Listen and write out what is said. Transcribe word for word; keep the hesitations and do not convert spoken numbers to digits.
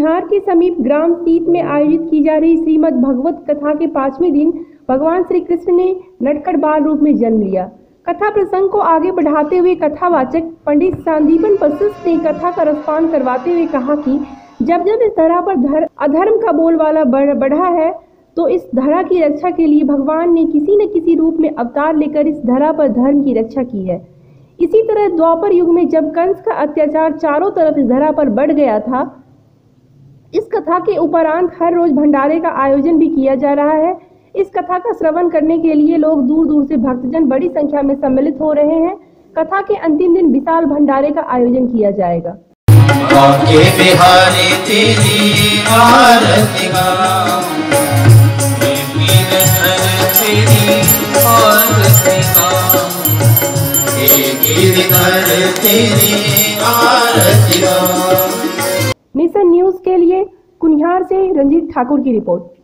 कुनिहार के समीप ग्राम सीत में आयोजित की जा रही श्रीमद् भागवत कथा के पांचवें दिन भगवान श्री कृष्ण ने नटखट बाल रूप में जन्म लिया। कथा प्रसंग को आगे बढ़ाते हुए कथावाचक पंडित संदीपन वशिष्ठ ने कथा का रसपान करवाते हुए कहा कि जब जब इस धरा पर धर, अधर्म का बोलबाला बढ़, बढ़ा है तो इस धरा की रक्षा के लिए भगवान ने किसी न किसी रूप में अवतार लेकर इस धरा पर धर्म की रक्षा की है। इसी तरह द्वापर युग में जब कंस का अत्याचार चारों तरफ इस धरा पर बढ़ गया था, इस कथा के उपरांत हर रोज भंडारे का आयोजन भी किया जा रहा है। इस कथा का श्रवण करने के लिए लोग दूर दूर से भक्तजन बड़ी संख्या में सम्मिलित हो रहे हैं। कथा के अंतिम दिन विशाल भंडारे का आयोजन किया जाएगा। बिहारी तेरी आरती गाऊं, तेरी आरती गाऊं, तेरी आरती गाऊं। नेशन न्यूज के लिए कुनिहार से रंजीत ठाकुर की रिपोर्ट।